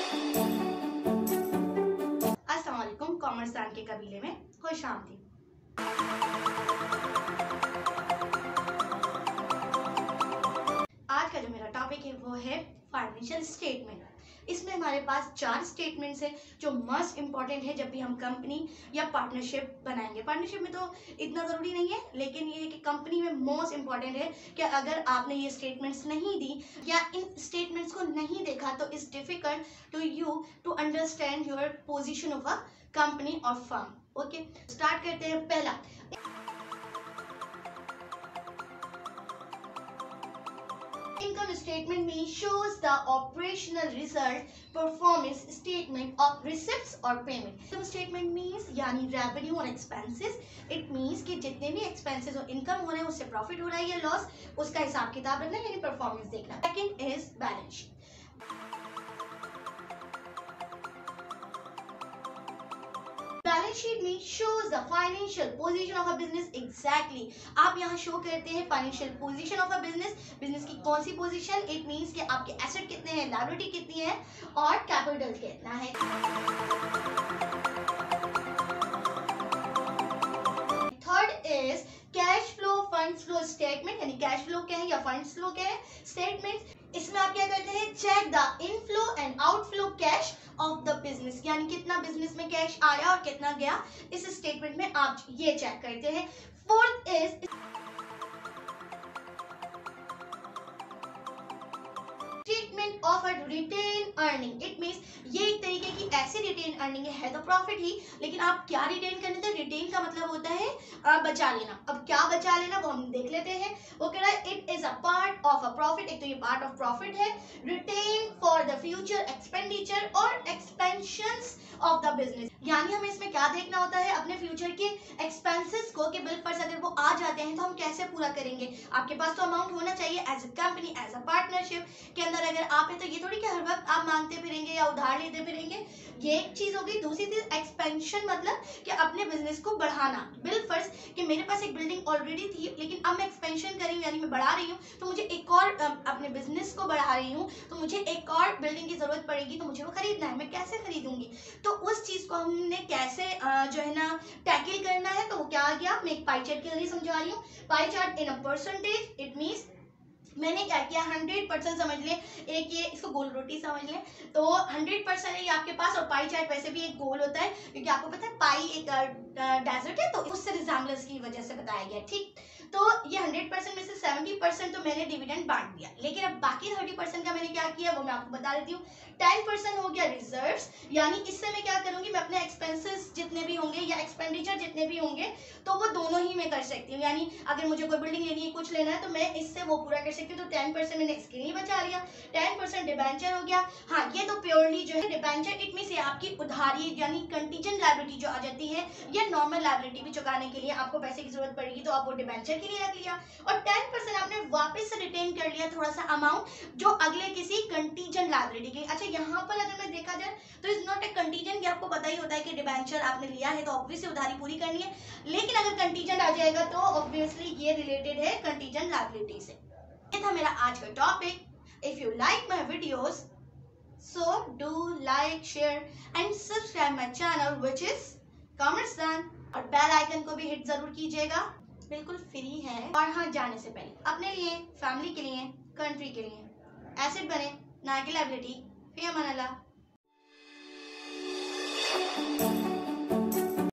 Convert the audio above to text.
अस्सलाम वालेकुम। कॉमर्सदान के कबीले में खुश आमदीद। आज का जो मेरा टॉपिक है वो है फाइनेंशियल स्टेटमेंट। इसमें हमारे पास 4 स्टेटमेंट्स हैं जो मस्ट इम्पॉर्टेंट है जब भी हम कंपनी या पार्टनरशिप बनाएंगे। पार्टनरशिप में तो इतना ज़रूरी नहीं है, लेकिन ये है कि कंपनी में मोस्ट इम्पॉर्टेंट है कि अगर आपने ये स्टेटमेंट्स नहीं दी या इन स्टेटमेंट्स को नहीं देखा तो it's difficult to you to understand your position of a company और फर्म। ओके, स्टार्ट करते हैं। पहला, income statement means shows the operational result, performance statement of receipts or payment. Income statement means यानी revenue और expenses. It means कि जितने भी expenses और income हो रहे हैं उससे profit हो रहा है या loss, उसका हिसाब किताब रखना यानी performance देखना। Second is balance sheet. Balance sheet में shows the financial position of a business exactly. आप यहाँ शो करते हैं financial position of a business की कौन सी पोजीशन। इट मींस कि आपके एसेट कितने हैं, लायबिलिटी कितनी है और कैपिटल कितना है। Third is cash flow fund flow statement, यानी कैश फ्लो क्या है या फंड फ्लो क्या है स्टेटमेंट। इसमें आप क्या करते हैं, check the inflow and outflow cash of the business, यानी कितना बिजनेस में कैश आया और कितना गया, इस स्टेटमेंट में आप ये चेक करते हैं। Fourth is statement of a retain earning. It means ये एक तरीके की ऐसी रिटेन अर्निंग है तो प्रॉफिट ही, लेकिन आप क्या रिटेन करने थे। रिटेन का मतलब होता है बचा लेना। अब क्या बचा लेना वो हम देख लेते हैं। वो कह रहा है it is a part of a profit. एक तो ये पार्ट ऑफ प्रॉफिट है। Retain for the future expenditure और एक्सपेंशंस ऑफ द बिजनेस, यानी हमें इसमें क्या देखना होता है, अपने फ्यूचर के एक्सपेंसेस को कि बिल पर अगर वो आ जाते हैं तो हम कैसे पूरा करेंगे। आपके पास तो अमाउंट होना चाहिए as a company, as a partnership के अंदर अगर आप है तो ये थोड़ी कि हर वक्त आप मांगते फिरेंगे या उधार लेते फिरेंगे। ये एक चीज होगी। दूसरी चीज एक्सपेंशन, मतलब कि अपने बिजनेस को बढ़ाना। बिल फर्ज कि मेरे पास एक बिल्डिंग ऑलरेडी थी लेकिन अब मैं एक्सपेंशन कर रही हूँ यानी मैं बढ़ा रही हूँ, तो मुझे एक और अपने बिजनेस को बढ़ा रही हूँ तो मुझे एक और बिल्डिंग की जरूरत पड़ेगी, तो मुझे वो खरीदना है। मैं कैसे खरीदूंगी, तो उस चीज को हमने कैसे जो है ना टैकल करना है। तो वो क्या आ गया, मैं एक पाई चार्ट के जरिए समझा रही हूँ। Pie chart in a percentage, it means मैंने क्या किया 100% समझ ले, एक ये इसको गोल रोटी समझ ले, तो 100% है ये आपके पास। और पाई चार्ट वैसे भी एक गोल होता है क्योंकि आपको पता है पाई एक डेजर्ट है तो उससे रिजेम्बलेंस की वजह से बताया गया। ठीक, तो ये 100% में से 70% तो मैंने डिविडेंड बांट दिया, लेकिन अब बाकी 30% का मैंने क्या किया वो मैं आपको बता देती हूँ। 10% हो गया रिजर्व्स, यानी इससे मैं क्या करूंगी, मैं अपने एक्सपेंसेस जितने भी होंगे या एक्सपेंडिचर जितने भी होंगे तो वो दोनों ही मैं कर सकती हूँ। यानी अगर मुझे कोई बिल्डिंग लेनी है, कुछ लेना है, तो मैं इससे वो पूरा कर सकती हूँ। तो 10% मैंने इसके लिए बचा लिया। 10% डिबेंचर हो गया। हाँ, ये तो प्योरली जो है डिबेंचर, इट मींस ये आपकी उधारी यानी कंटीजेंट लायबिलिटी जो आ जाती है, या नॉर्मल लायबिलिटी भी चुकाने के लिए आपको पैसे की जरूरत पड़ेगी तो आप वो डिबेंचर के लिए रख लिया। और 10% आपने वापस से रिटेन कर लिया, थोड़ा सा अमाउंट जो अगले किसी कंटीजेंट लायबिलिटी के लिए। अच्छा, यहाँ पर अगर मैं देखा जाए तो इज नॉट ए कंटीजेंट, कि आपको पता ही होता है कि डिबेंचर आपने लिया है तो ऑब्वियसली उधारी पूरी करनी है, लेकिन अगर कंटीजेंट आ जाएगा तो ऑब्वियसली ये रिलेटेड है कंटीजेंट लायबिलिटी से। ये था मेरा आज का topic. If you like my videos so do like, share and subscribe my channel which is कॉमर्सदान, और बेल आइकन को भी हिट जरूर कीजिएगा, बिल्कुल फ्री है। और हाँ, जाने से पहले अपने लिए, फैमिली के लिए, कंट्री के लिए एसेट बने ना कि लायबिलिटी। फिर अमान अल्लाह।